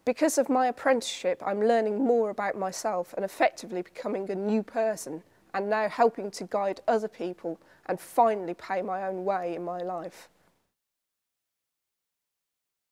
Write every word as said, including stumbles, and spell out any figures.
Because of my apprenticeship, I'm learning more about myself and effectively becoming a new person, and now helping to guide other people and finally pay my own way in my life.